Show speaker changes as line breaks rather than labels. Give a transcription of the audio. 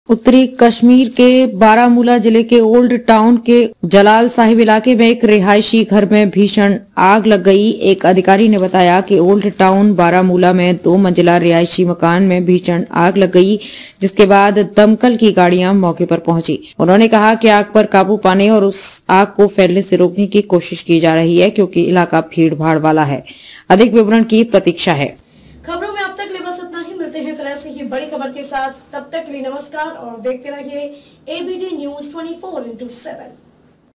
उत्तरी कश्मीर के बारामूला जिले के ओल्ड टाउन के जलाल साहिब इलाके में एक रिहायशी घर में भीषण आग लग गई। एक अधिकारी ने बताया कि ओल्ड टाउन बारामूला में 2 मंजिला रिहायशी मकान में भीषण आग लग गई, जिसके बाद दमकल की गाड़ियां मौके पर पहुंची। उन्होंने कहा कि आग पर काबू पाने और उस आग को फैलने से रोकने की कोशिश की जा रही है, क्योंकि इलाका भीड़ भाड़ वाला है। अधिक विवरण की प्रतीक्षा है।
खबरों में अब तक बस इतना ही। मिलते हैं फिर ऐसे ही बड़ी खबर के साथ। तब तक के लिए नमस्कार और देखते रहिए ABD News 24/7।